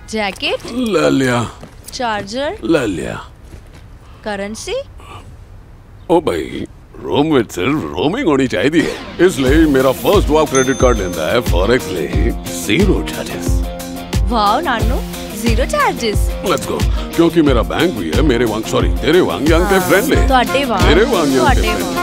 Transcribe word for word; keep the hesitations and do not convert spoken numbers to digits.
Jacket ले लिया। Charger ले लिया। करेंसी ओ भाई रूम में सिर्फ रोमिंग होनी चाहिए, इसलिए मेरा फर्स्ट ड्रॉप क्रेडिट कार्ड लेता है फॉरेक्स ले जीरो चार्जेस। वाओ नानू जीरो चार्जेस। लेट्स गो, क्योंकि मेरा बैंक भी है मेरे वांग सॉरी तेरे वांग यांग के फ्रेंडली। ਤੁਹਾਡੇ ਵਾਂਗ मेरे वांग यांग के ਤੁਹਾਡੇ friendly।